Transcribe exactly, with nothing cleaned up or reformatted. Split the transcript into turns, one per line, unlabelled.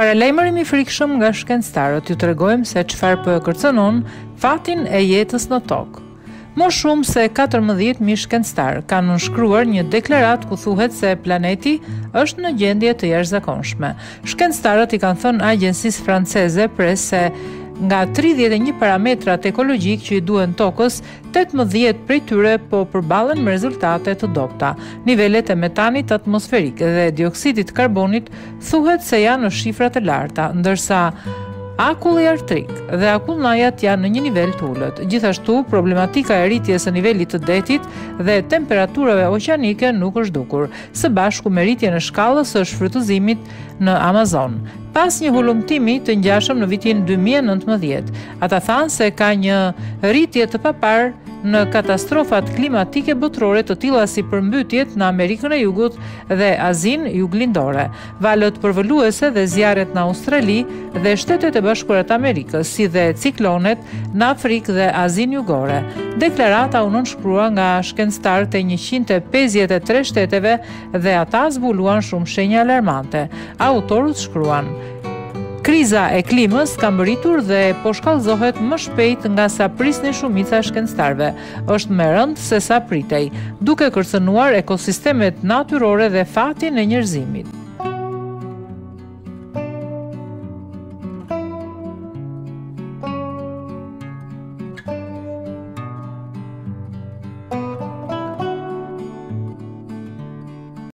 Para lajmërim i frikshëm nga shkencëtarët, ju tregojmë se çfarë po e kërcënon fatin e jetës në tokë. Më shumë se katërmbëdhjetë mijë shkencëtar kanë nënshkruar një deklaratë ku thuhet se planeti është në gjendje të jashtëzakonshme. Shkencëtarët i kanë thënë agjencisë franceze Presse se nga tridhjetë e një parametrat ekologjik që i duhen tokës, tetëmbëdhjetë prej tyre po përballen me rezultate të dobta. Nivelet e metanit atmosferik dhe dioksidit karbonit thuhet se janë në shifra të larta, ndërsa akulli artrik dhe akullnajat janë në një nivel të ulët. Gjithashtu, problematika e rritjes së nivelit të detit dhe temperaturave oqeanike nuk është dukur, së bashku me rritjen e shkallës së shfrytëzimit në Amazon. Pas një hulumtimi të ngjashëm në vitin dy mijë e nëntëmbëdhjetë, ata thanë se ka një rritje të paparë në katastrofat klimatike botërore të tilla si përmbytjet në Amerikën e Jugut dhe Azinë Juglindore, valët përvoluese dhe zjarret në Australi dhe Shtetet e Bashkuara të Amerikës, si dhe ciklonet në Afrikë dhe Azinë Jugore. Deklarata u nënshkrua nga shkencëtarët e njëqind e pesëdhjetë e tre shteteve dhe ata zbuluan shumë shenja alarmante. Autorët shkruan: kriza e klimës ka mbërritur dhe po shkallëzohet më shpejt nga sa prisnin shumica e shkencëtarëve. Është më rënd se sa pritej, duke kërcënuar ekosistemet natyrore dhe fatin e njerëzimit.